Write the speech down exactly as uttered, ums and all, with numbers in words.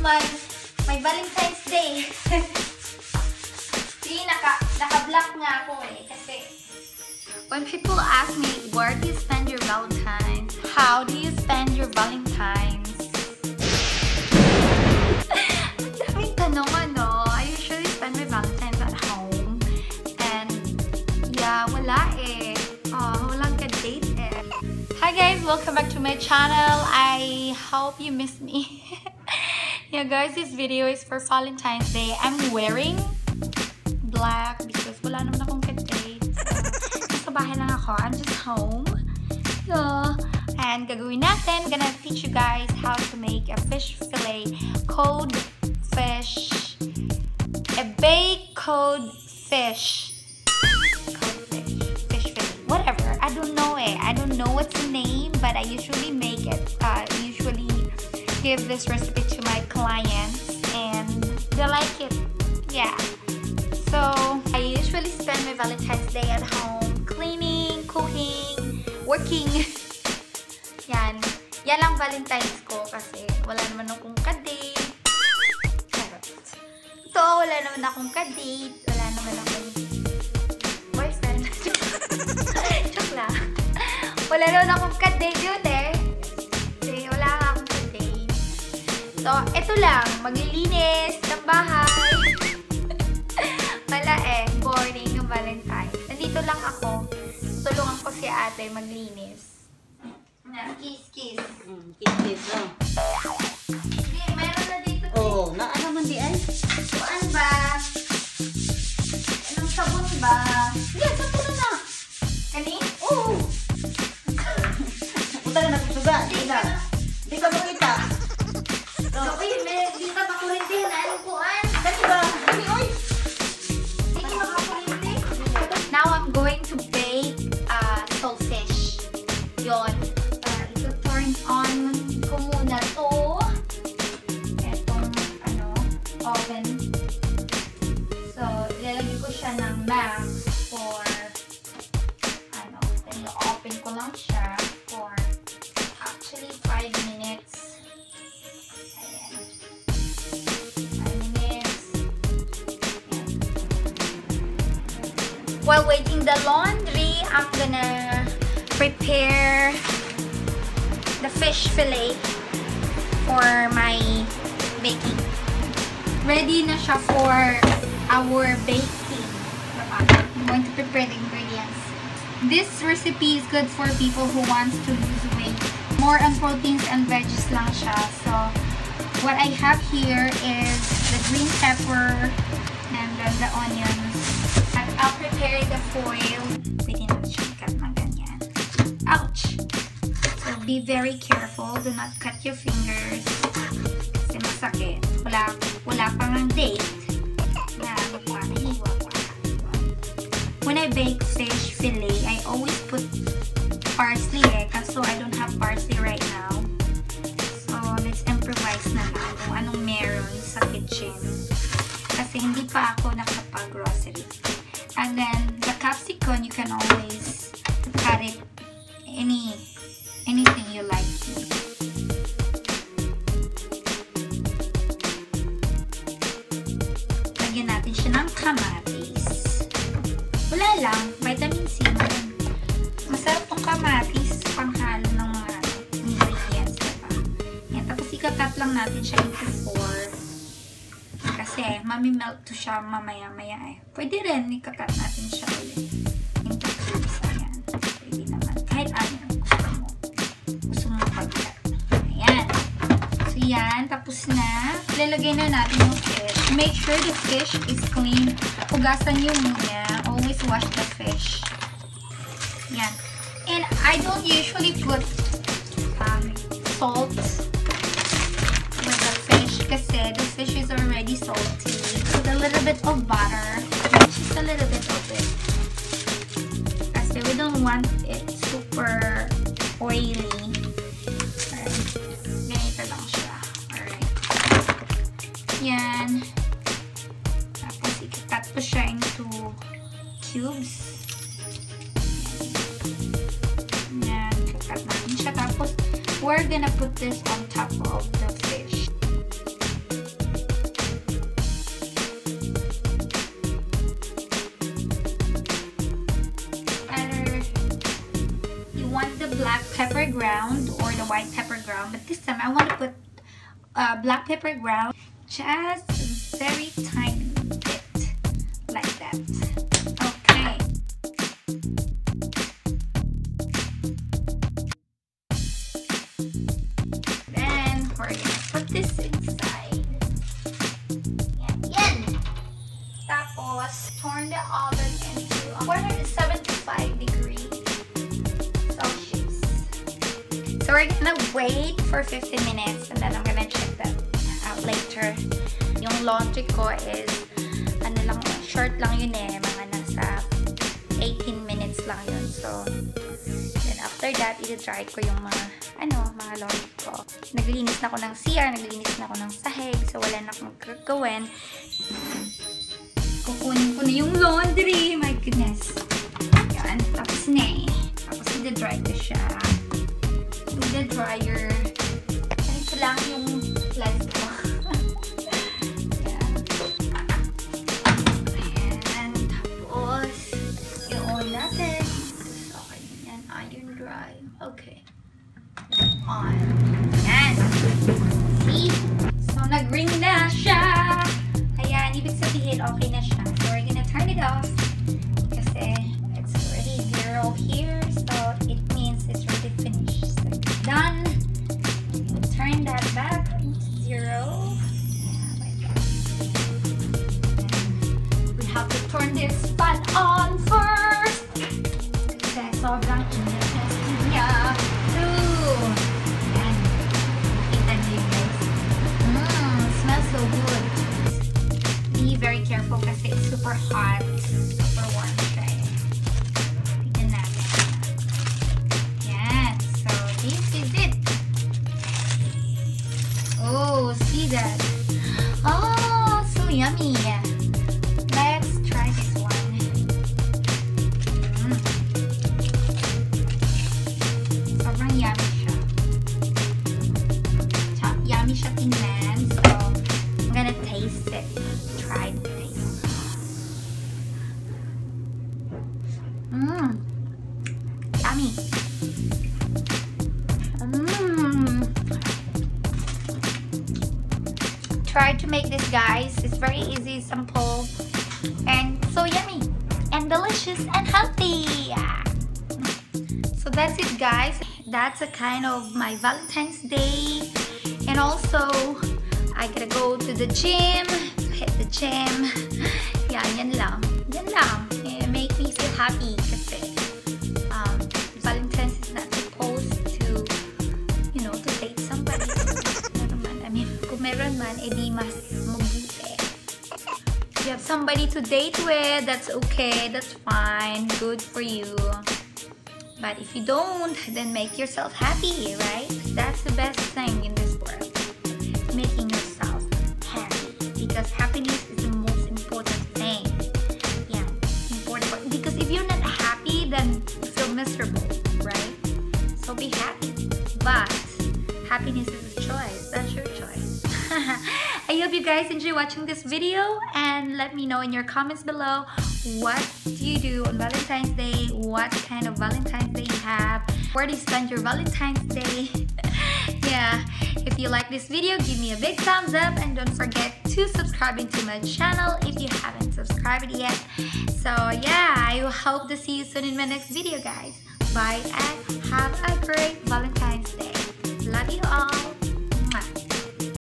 my my Valentine's Day. See, naka, naka-block nga ako eh. Kasi, when people ask me, where do you spend your Valentines? How do you spend your Valentines? Ang daming tanong, ano. I usually spend my Valentines at home. And, yeah, wala eh. Oh, walang ka-date eh. Hi guys! Welcome back to my channel. I hope you miss me. Yeah guys, this video is for Valentine's Day. I'm wearing black because wala naman akong ka-date. So, nasa bahay lang ako. I'm just home. So, and gagawin natin, gonna teach you guys how to make a fish fillet, cod fish, a baked cod fish. Cod fish, fish fillet, whatever. I don't know it. I don't know what's the name, but I usually make it. Uh, usually give this recipe to my clients, and they like it. Yeah. So, I usually spend my Valentine's Day at home, cleaning, cooking, working. Yan. Yan lang Valentine's ko kasi wala naman akong ka-date. Ito, wala naman akong ka-date. Wala naman akong boyfriend. Joke lang. Wala naman akong ka-date yun eh. Kasi wala akong ka-date. So, ito lang. Maglilinis ng bahay. Wala eh. Boring yung Valentine's. Nandito lang ako. Tulungan ko si ate maglinis. Na, kiss, kiss. Mm, kiss, kiss, oh. Hindi, meron na dito. Oo, oh, na ano man di ay? Saan ba? Anong sabon ba? Hindi, sabon na. Kani? Oo. Punta na nagsusuga. Hindi ka. Hindi ka makita. So, wait, may di ka makulinti na anong kuan? Dali ba? Dali, oy. Hindi ka makakulinti? Now, I'm going to bake uh, saltfish. Yon. Turn on ko muna to etong ano, oven. So, ilalagay ko siya ng max for ano, then i-open ko lang siya for actually five minutes. Ayan. five minutes. Ayan. While waiting the laundry, I'm gonna prepare the fish fillet for my baking. Ready na siya for our baking. I'm going to prepare the ingredients. This recipe is good for people who wants to lose weight. More on proteins and veggies lang siya. So, what I have here is the green pepper and then the onions. And I'll prepare the foil. Pwede natin siya cut ng ganyan. Ouch! Be very careful. Do not cut your fingers. Kasi masakit. Wala, wala pang ang date. Na, pa, nahiwa pa. When I bake fish fillet, I always put parsley eh. Kaso I don't have parsley right now. So, let's improvise na lang kung anong meron sa kitchen. Kasi hindi pa ako nakapag-grocery. And then, the capsicum, you can always cut it any anything you like. Lagyan natin siya ng kamatis. Wala lang, vitamin C. Masarap tong kamatis, panghalo ng mga ingredients, diba? Yan, tapos ikakat lang natin siya into four. Kasi, mamimelt to siya mamaya-maya eh. Pwede rin, ikakat natin siya ulit. Into cubes, ayan. Pwede naman. Kahit ano. Ayan. So, yan. Tapos na. Lalagay na natin yung fish. Make sure the fish is clean. Hugasan nyo muna. Always wash the fish. Yan. And I don't usually put um, salt with the fish kasi the fish is already salty. Put a little bit of butter. Just a little bit of it. Kasi we don't want it super oily. Yan. Tapos, ikakat ko siya into cubes. Yan. Ikakat natin siya. Tapos, we're gonna put this on top of the fish. black pepper ground or the white pepper ground, but this time I want to put uh, black pepper ground, just a very tiny bit, like that. Okay. Then we're gonna put this inside. Yan, yan. Tapos, turn the oven into four hundred seventy-five degrees Celsius. So we're gonna wait for fifteen minutes and then I'm gonna check that out later. Yung laundry ko is, ano lang, short lang yun eh, mga nasa eighteen minutes lang yun. So, then after that, i-dry ko yung mga, ano, mga laundry ko. Naglinis na ako ng C R, naglinis na ako ng sahig, so wala na akong gagawin. Kukunin ko na yung laundry. My goodness. Yan. Tapos na eh. Tapos i-dry ko siya. With the dryer. Ganito lang yung lens ko. Yan. Ayan. Tapos, i-on natin. Okay. Yan. Iron dry. Okay. On. Yan. See? So, nag-ring na siya. Ayan, ibig sabihin, okay na siya. So, we're gonna turn it off. Kasi, it's already zero here. So, it means it's already finished. So, it's done. We'll turn that back into zero. Yeah, like that. And we have to turn this fan on first. Kasi, sobrang init na niya. Ooh. Ayan. Nakita niyo guys. Mmm, smells so good. Be very careful kasi it's super hot, super warm siya eh. Tignan natin. Yan. So, this is it. Oh, see that? Oh, so yummy. Let's try this one. Mm. Sobrang yummy siya. Yummy siya tingnan. So, I'm gonna taste it. Try the taste. Mmm. Yummy. Mmm. Try to make this, guys. It's very easy, simple, and so yummy, and delicious, and healthy. So that's it, guys. That's a kind of my Valentine's Day. And also, I gotta go to the gym. Hit the gym. Yeah, yan lang. Yan lang. It make me feel happy kasi um, Valentine's is not supposed to, you know, to date somebody. I mean, kung meron man, edi mas mabuti. If you have somebody to date with, that's okay. That's fine. Good for you. But if you don't, then make yourself happy, right? That's the best thing in this world. Making yourself happy. Because happiness is the most important thing. Yeah, important. Because if you're not happy, then you feel miserable, right? So be happy. But happiness is a choice. That's your choice. I hope you guys enjoy watching this video, and let me know in your comments below what do you do on Valentine's Day, what kind of Valentine's Day you have, where do you spend your Valentine's Day. Yeah, if you like this video, give me a big thumbs up, and don't forget to subscribe to my channel if you haven't subscribed yet. So yeah, I hope to see you soon in my next video, guys. Bye and have a great Valentine's Day. Love you all.